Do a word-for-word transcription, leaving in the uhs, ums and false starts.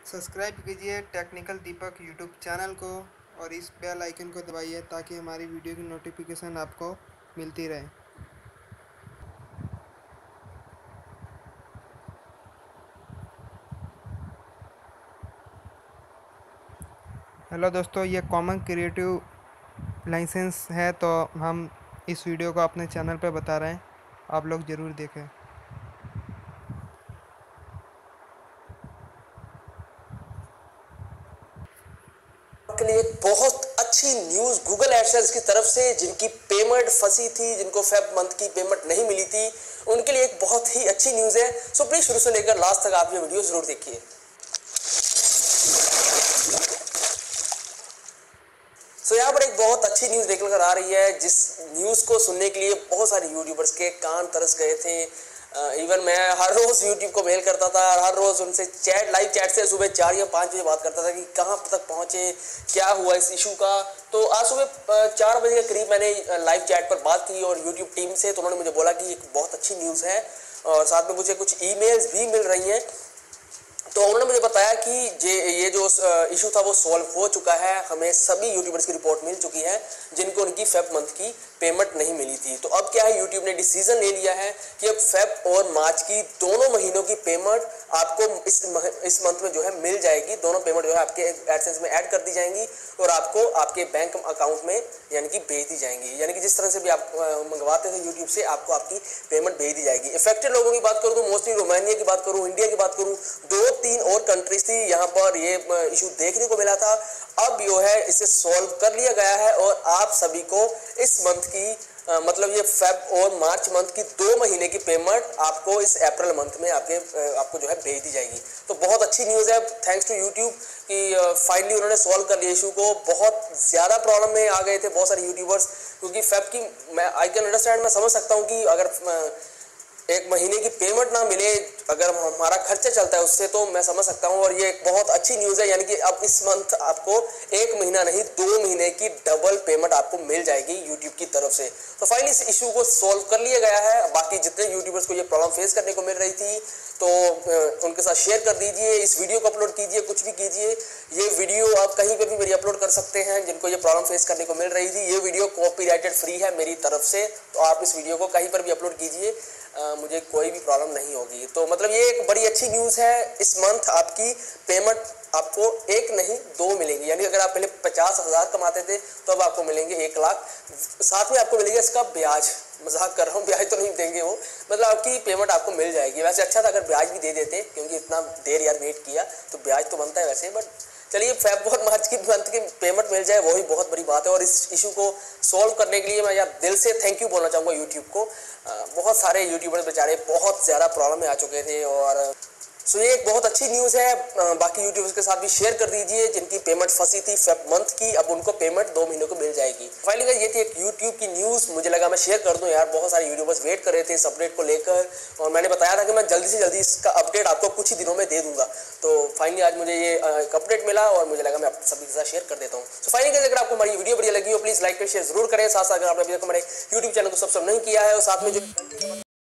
Subscribe कीजिए technical दीपक YouTube channel को और इस बेल आइकन को दबाइए ताकि हमारी वीडियो की नोटिफिकेशन आपको मिलती रहे। हेलो दोस्तों, ये कॉमन क्रिएटिव लाइसेंस है तो हम इस वीडियो को अपने चैनल पर बता रहे हैं, आप लोग ज़रूर देखें। के लिए एक बहुत अच्छी न्यूज गूगल एडसेंस की तरफ से, जिनकी पेमेंट फंसी थी, जिनको फेब मंथ की पेमेंट नहीं मिली थी, उनके लिए एक बहुत ही अच्छी न्यूज है। सो प्लीज शुरू से लेकर लास्ट तक आप ये वीडियो जरूर देखिए। सो यहाँ पर एक बहुत अच्छी न्यूज निकल कर आ रही है, जिस न्यूज को सुनने के लिए बहुत सारे यूट्यूबर्स के कान तरस गए थे। इवन uh, मैं हर रोज यूट्यूब को मेल करता था, हर रोज उनसे चैट लाइव चैट से सुबह चार या पाँच बजे बात करता था कि कहाँ तक पहुँचे, क्या हुआ इस इशू का। तो आज सुबह चार बजे के करीब मैंने लाइव चैट पर बात की और यूट्यूब टीम से, तो उन्होंने मुझे बोला कि एक बहुत अच्छी न्यूज़ है और साथ में मुझे कुछ ईमेल्स भी मिल रही हैं। तो उन्होंने मुझे बताया कि जे ये जो इशू था वो सॉल्व हो चुका है। हमें सभी यूट्यूबर्स की रिपोर्ट मिल चुकी है जिनको उनकी फेब मंथ की पेमेंट नहीं मिली थी। तो अब क्या है, यूट्यूब ने डिसीजन ले लिया है कि अब फेब और मार्च की दोनों महीनों की पेमेंट आपको इस इस मंथ में जो है मिल जाएगी। दोनों पेमेंट जो है आपके एडसेंस में ऐड कर दी जाएंगी और आपको आपके बैंक अकाउंट में यानी कि भेज दी जाएंगी। यानी कि जिस तरह से भी आप मंगवाते थे यूट्यूब से, आपको आपकी पेमेंट भेज दी जाएगी। इफेक्टेड लोगों की बात करूँ तो मोस्टली रोमानिया की बात करूँ, इंडिया की बात करूँ, दो तीन और कंट्रीज थी यहाँ पर ये इशू देखने को मिला था। अब जो है इसे सॉल्व कर लिया गया है और आप सभी को इस मंथ की आ, मतलब ये फेब और मार्च मंथ की दो महीने की पेमेंट आपको इस अप्रैल मंथ में आपके आपको जो है भेज दी जाएगी। तो बहुत अच्छी न्यूज़ है, थैंक्स टू यूट्यूब कि फाइनली उन्होंने सॉल्व कर लिया इशू को। बहुत ज़्यादा प्रॉब्लम में आ गए थे बहुत सारे यूट्यूबर्स, क्योंकि फेब की मैं आई कैन अंडरस्टैंड, मैं समझ सकता हूँ कि अगर एक महीने की पेमेंट ना मिले, अगर हमारा खर्चा चलता है उससे, तो मैं समझ सकता हूँ। और ये एक बहुत अच्छी न्यूज़ है, यानी कि अब इस मंथ आपको एक महीना नहीं दो महीने की डबल पेमेंट आपको मिल जाएगी यूट्यूब की तरफ से। तो फाइनली इस इशू को सॉल्व कर लिया गया है। बाकी जितने यूट्यूबर्स को ये प्रॉब्लम फेस करने को मिल रही थी तो उनके साथ शेयर कर दीजिए, इस वीडियो को अपलोड कीजिए, कुछ भी कीजिए। ये वीडियो आप कहीं पर भी मेरी अपलोड कर सकते हैं जिनको ये प्रॉब्लम फेस करने को मिल रही थी। ये वीडियो कॉपीराइटेड फ्री है मेरी तरफ से, तो आप इस वीडियो को कहीं पर भी अपलोड कीजिए, Uh, मुझे कोई भी प्रॉब्लम नहीं होगी। तो मतलब ये एक बड़ी अच्छी न्यूज़ है। इस मंथ आपकी पेमेंट आपको एक नहीं दो मिलेंगी। यानी अगर आप पहले पचास हज़ार कमाते थे तो अब आपको मिलेंगे एक लाख, साथ में आपको मिलेगा इसका ब्याज। मजाक कर रहा हूँ, ब्याज तो नहीं देंगे वो, मतलब आपकी पेमेंट आपको मिल जाएगी। वैसे अच्छा था अगर ब्याज भी दे देते, क्योंकि इतना देर यार वेट किया तो ब्याज तो बनता है वैसे, बट चलिए फेब और मार्च की मंथ की पेमेंट मिल जाए वही बहुत बड़ी बात है। और इस इशू को सॉल्व करने के लिए मैं यार दिल से थैंक यू बोलना चाहूँगा यूट्यूब को। आ, बहुत सारे यूट्यूबर्स बेचारे बहुत ज़्यादा प्रॉब्लम में आ चुके थे और सो ये एक बहुत अच्छी न्यूज़ है। बाकी यूट्यूबर्स के साथ भी शेयर कर दीजिए जिनकी पेमेंट फंसी थी फेब मंथ की, अब उनको पेमेंट दो महीनों को मिल जाएगी। फाइनली ये थी एक यूट्यूब की न्यूज़, मुझे लगा मैं शेयर कर दूं यार। बहुत सारे यूट्यूबर्स वेट कर रहे थे इस अपडेट को लेकर और मैंने बताया था कि मैं जल्दी से जल्दी इसका अपडेट आपको कुछ ही दिनों में दे दूंगा। तो फाइनली आज मुझे ये एक अपडेट मिला और मुझे लगा मैं आप सभी के साथ शेयर कर देता हूँ। तो फाइनली अगर आपको हमारी वीडियो बढ़िया लगी हो प्लीज़ लाइक कर शेयर जरूर करें। साथ साथ अगर आपने अभी तक हमारे यूट्यूब चैनल को सब्सक्राइब नहीं किया है और साथ में जो